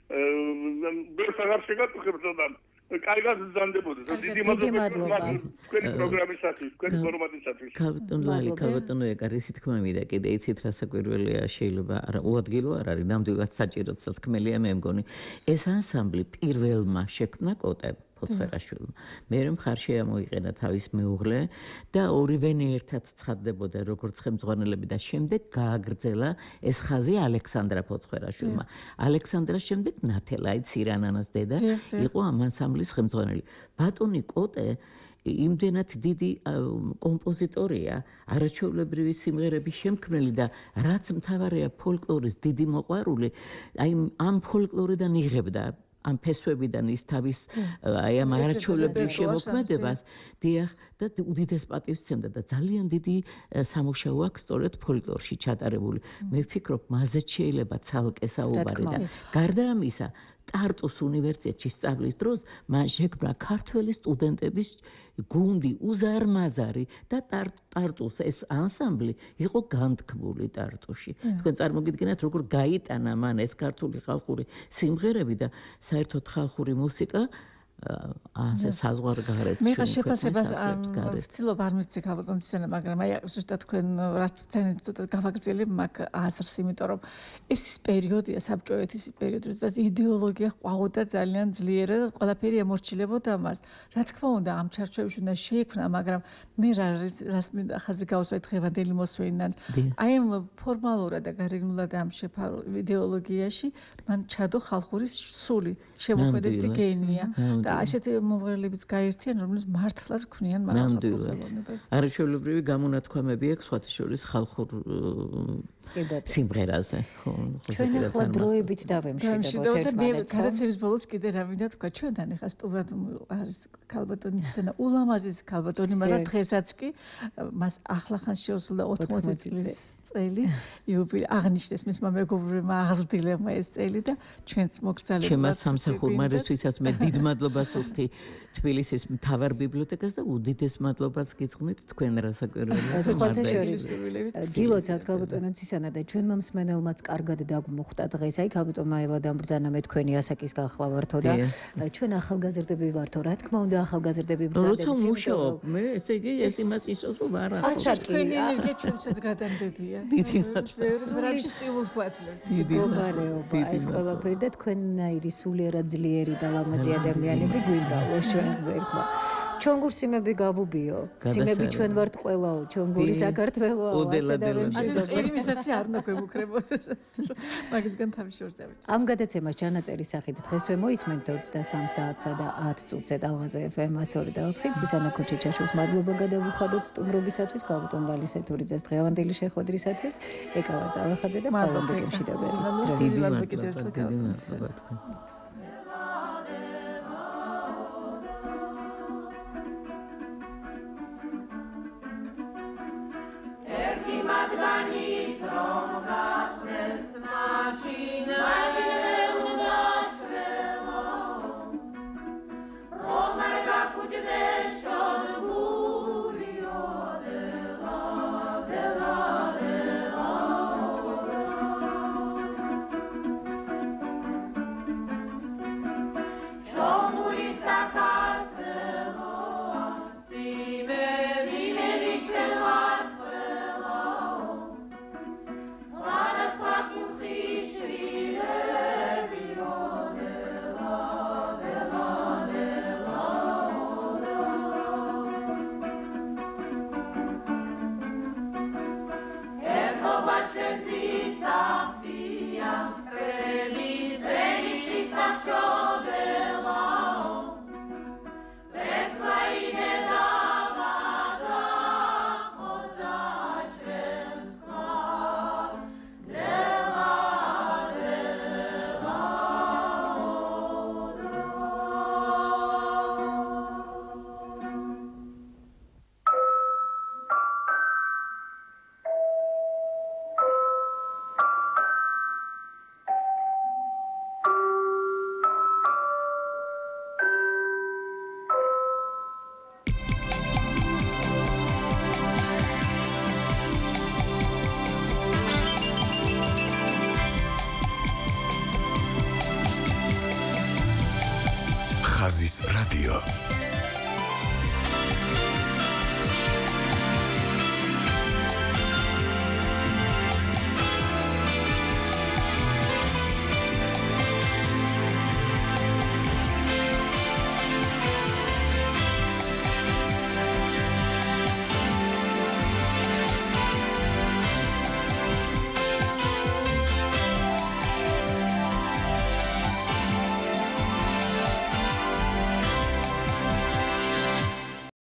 ბევრს აღარ შეგატყობთ და კარგად ზანდებოდა დიდი მადლობა თქვენი პროგრამისათვის თქვენი ფორმატისათვის ქალბატონო ეკარისი თქმა მინდა კიდე იცით რა საკვირველია შეიძლება არა უადგილო არ არის ნამდვილად საჭიროც თქმელია მე მგონი ეს ანსამბლი პირველმა შექმნა კოტე ფოთხერაშვილმა მე მხარში ამოიყენა თავის მეუღლე და ორივენი ერთად ცხადდებოდა როგორც ხელმძღვანელები და შემდეგ გააგრძელა ეს ხაზი ალექსანდრა ფოთხერაშვილმა ალექსანდრას შემდეგ ნათელა ცირანანას დედა იყო ამ ანსამბლის ხელმძღვანელი ბატონი კოტე იმდენად დიდი კომპოზიტორია არაჩვეულებრივი სიმღერების შემქმნელი და რაც მთავარია ფოლკლორის დიდი მოყვარული აი ამ ფოლკლორიდან იღებდა ამ ფესვებიდან ის თავის აი ამ არაჩვეულებრივ შემოქმედებას დიახ და უდიდეს პატივს სცემდა და ძალიან დიდი სამუშაო აქვს სწორედ ფოლკლორში ჩატარებული მე ვფიქრობ მაზეც შეიძლება ცალკე საუბარი და გარდა ამისა ტარტუს უნივერსიტეტში სწავლის დროს მან შექმნა ქართველი სტუდენტების გუნდი უზარმაზარი და ტარტუს ეს ანსამბლი იყო განთქმული ტარტუში. თქვენ წარმოგიდგენთ როგორ გაიტანა მან ეს ქართული ხალხური სიმღერები და საერთოდ ხალხური მუსიკა ასე საზღვარგარეთ მე ხარ შეფასებას ვცდილობ არ მიცი ქალბატონიცენა მაგრამ აი ზუსტად თქვენ რაც ცენით ცოტა გავაგრძელებ მაგ აზრს იმიტომ რომ ეს პერიოდია საბჭოეთის პერიოდი როდესაც იდეოლოგია ყვაოდა ძალიან ძლიერად და ყველაფერი ემორჩილებოდა მას რა თქმა უნდა ამ ჩარჩოებში უნდა შეიქმნა მაგრამ მე რას მინდა ხაზი გავუსვა დღევანდელი მოსვენიდან აი ამ ფორმალურად და გარეგნულად ამ იდეოლოგიაში მან ჩადო ხალხური სული შემოქმედებითი გენია და ასეთი მომღერლებიც გაერთიან, რომლებიც მართლაც ქმნიან მაღალ ხელოვნებას. არაჩვეულებრივი გამონათქვამები აქვს სხვათა შორის ხალხურ სიმღერაზე. ხო. ჩვენ ახლა დროებით დავემშვიდობთ ერთმანეთს. გადაცემის ბოლოს კიდე რა მინდა თქვა, ჩვენთან ახლა სტუმრად არის ქალბატონის სცენა, ულამაზესი ქალბატონი, მაგრამ დღესაც კი მას ახლახან შეუსრულდა 80 წლის წელი. იუბილე აღნიშნეს მისმა მეგობრებმა აღზრდილებმა ეს წელი და ჩვენც მოგცალებთ. ჩემმა სამსახურმა რისთვისაც მე დიდ მადლობას ვუხდი თბილისის მთავარ ბიბლიოთეკას და უდიდეს მადლობას გიძღვნით თქვენ რასაკვირველია. სხვათა შორის გილოცავთ ქალბატონო ცისანა და ჩვენმა მსმენელმაც კარგად დაგმოხტა დღეს. აი ქალბატონმა ელა დამბრძანა მე თქვენი ასაკის გახლა ვართო და ჩვენ ახალგაზრდები ვართო. რა თქმა უნდა ახალგაზრდები ბრძანებით. როცა მუშაობ მე ესე იგი ეს იმას ისოს რომ არა. თქვენი ენერგია ჩვენსაც გადამდებია. დიდი მადლობა. სტიმულს გვაძლევთ. მდგომარეობა ეს ყველაფერი და თქვენნაირი სულიერად ძლიერი და ლამაზი ადამიანები გვინდა ჩვენ ერთმა. ჩონგურ სიმები გავუბიო. სიმები ჩვენ ვართ ყველაო, ჩონგური საქართველოა. ელიმიზაცია არ უნდა გვემუქრებოდეს. მაგისგან თავი შორდებით. ამ გადაცემას ჩანაწერის სახით დღესვე მოისმენთ 23 საათსა და 10 წუთზე ტალღაზე FM 102 და 4. ცისანა ქუჩიჩაშვილს მადლობა გადავუხადოთ სტუმრობისათვის, ქალბატონ ვალისეთურიძეს დღევანდელი შეხვედრისათვის, ეკავარ ტავახაძე და პავლე კემშიდებელი. დიდი მადლობა. Madganit from Gatnes machine უნდა შრემო რომარ გაკუჯდეშონ გურიო დელა დელა დელა ჩომური საქართველო სიმები მევიჩევა Ხაზის რადიო